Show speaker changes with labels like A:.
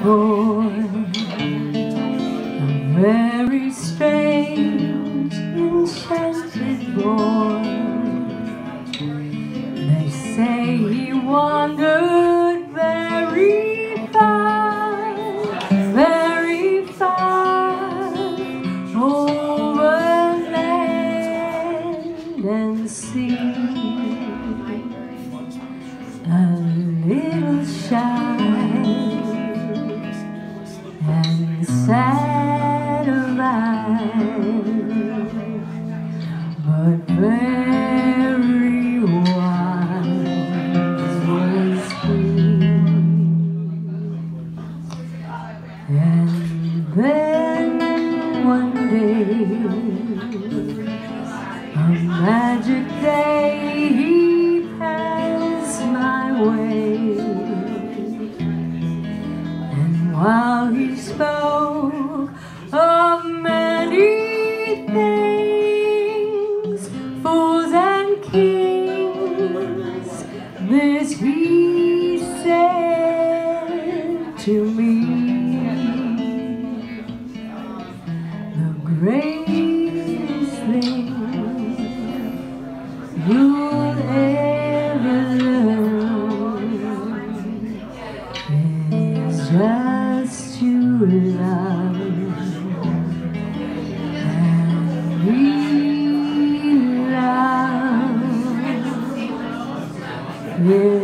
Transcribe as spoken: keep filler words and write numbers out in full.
A: boy, a very strange, enchanted boy. They say he wandered very far, very far, over land and sea. A little shy and sad of eye, but very wise was he. And then one day, a magic day, he passed my way. While he spoke of many things, fools and kings, this he said to me: the greatest thing you'll ever learn is just to love and be loved. Yeah.